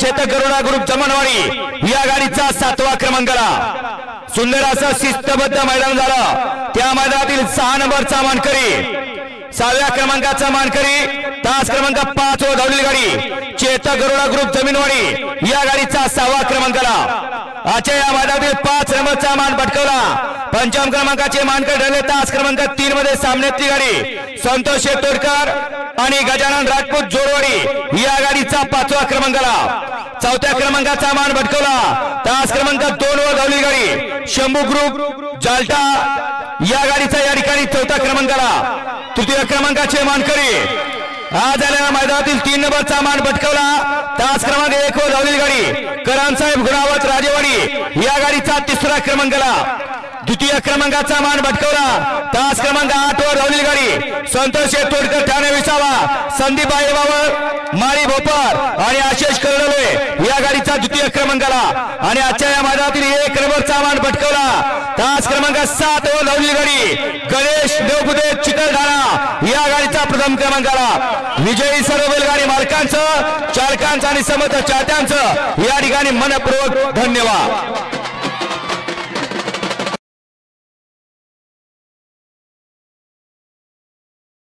Chetak Garuda group जमनवाडी या गाडीचा 7वा क्रमांकाला सुंदर असं शिस्तबद्ध मैदान झालं। त्या मैदानातील 6 नंबरचा मानकरी 6व्या क्रमांकाचा मानकरी तास क्रमांक 5 व धावलेली गाडी चेतक गरुडा ग्रुप जमीनवाडी या गाडीचा 6वा क्रमांकाला आजच्या या मैदानातील 5 नंबरचा मान पटकावला। 5व्या क्रमांकाचे मानकरी ठरले तास क्रमांक 3 मध्ये सामन्यातली गाडी संतोष तोडकर आणि गजानन राजपूत जोरवाडी या गाडीचा 5वा क्रमांकाला। 4थ्या क्रमांकाचा मान पटकावला तास क्रमांक 2 वर धावलेली गाडी शंभू ग्रुप जालटा या गाडीचा या ठिकाणी 4था क्रमांकाला। 3य क्रमांकाचे मानकरी आज आलेल्या मैदानातील 3 नंबरचा मान पटकावला तास क्रमांक 1 वर धावलेली गाडी करणसाहेब गुणावत राजेवाडी या गाडीचा 3रा क्रमांकाला। 2य क्रमांकाचा मान पटकावला तास क्रमांक 8 वर धावलेली गाडी संतोष तोडकर ठाणे विसावा संदीप आईबावर माळी भोपर आणि आशिष कर्डले या गाडीचा 2य क्रमांकाला। आणि आजच्या या मैदानातील 1 नंबरचा मान पटकावला तास क्रमांक 7 वर धावलेली गाडी गणेश देवपुते चितलठाणा या गाडीचा 1म क्रमांकाला। विजयी सर्व बैलगाडी मालकांचं चालकांचं आणि समर्थ चाहत्यांचं या ठिकाणी मनपूर्वक धन्यवाद।